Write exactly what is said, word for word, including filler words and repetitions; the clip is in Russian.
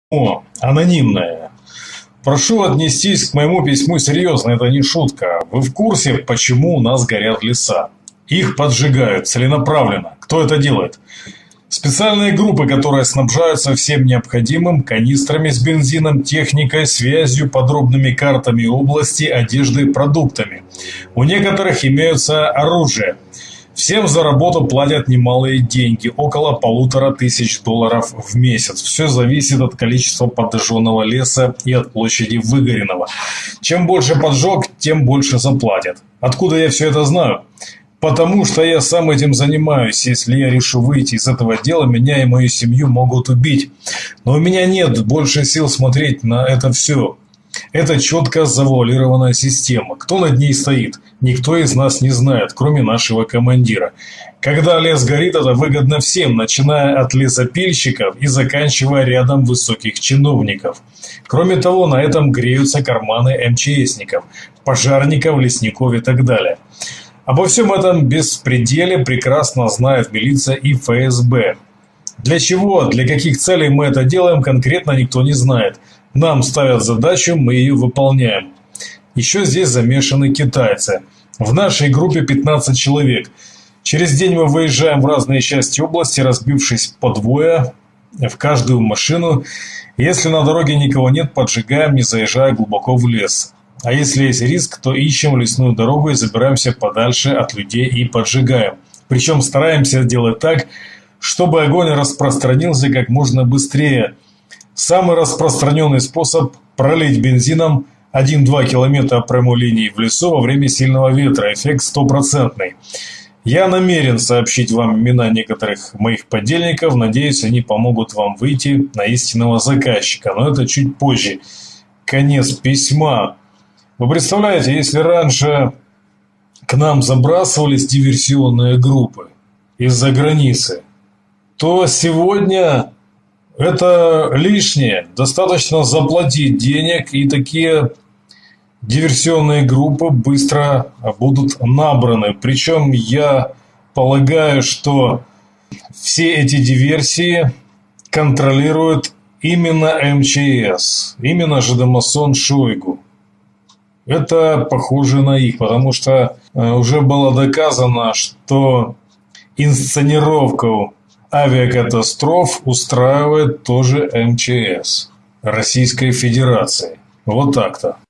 О, анонимное. Прошу отнестись к моему письму серьезно, это не шутка. Вы в курсе, почему у нас горят леса? Их поджигают целенаправленно. Кто это делает? Специальные группы, которые снабжаются всем необходимым, канистрами с бензином, техникой, связью, подробными картами области, одеждой, продуктами. У некоторых имеются оружие. Всем за работу платят немалые деньги, около полутора тысяч долларов в месяц. Все зависит от количества подожженного леса и от площади выгоренного. Чем больше поджог, тем больше заплатят. Откуда я все это знаю? Потому что я сам этим занимаюсь. Если я решу выйти из этого дела, меня и мою семью могут убить. Но у меня нет больше сил смотреть на это все. Это четко завуалированная система. Кто над ней стоит? Никто из нас не знает, кроме нашего командира. Когда лес горит, это выгодно всем, начиная от лесопильщиков и заканчивая рядом высоких чиновников. Кроме того, на этом греются карманы эм че эсников, пожарников, лесников и так далее. Обо всем этом беспределе прекрасно знает милиция и эф эс бэ. Для чего, для каких целей мы это делаем, конкретно никто не знает. Нам ставят задачу, мы ее выполняем. Еще здесь замешаны китайцы. В нашей группе пятнадцать человек. Через день мы выезжаем в разные части области, разбившись по двое в каждую машину. Если на дороге никого нет, поджигаем, не заезжая глубоко в лес. А если есть риск, то ищем лесную дорогу и забираемся подальше от людей и поджигаем. Причем стараемся делать так, чтобы огонь распространился как можно быстрее. Самый распространенный способ – пролить бензином один-два километра прямой линии в лесу во время сильного ветра. Эффект стопроцентный. Я намерен сообщить вам имена некоторых моих подельников. Надеюсь, они помогут вам выйти на истинного заказчика. Но это чуть позже. Конец письма. Вы представляете, если раньше к нам забрасывались диверсионные группы из-за границы, то сегодня это лишнее. Достаточно заплатить денег, и такие диверсионные группы быстро будут набраны. Причем я полагаю, что все эти диверсии контролирует именно эм че эс, именно жидомасон Шойгу. Это похоже на их, потому что уже было доказано, что инсценировку авиакатастроф устраивает тоже эм че эс Российской Федерации. Вот так-то.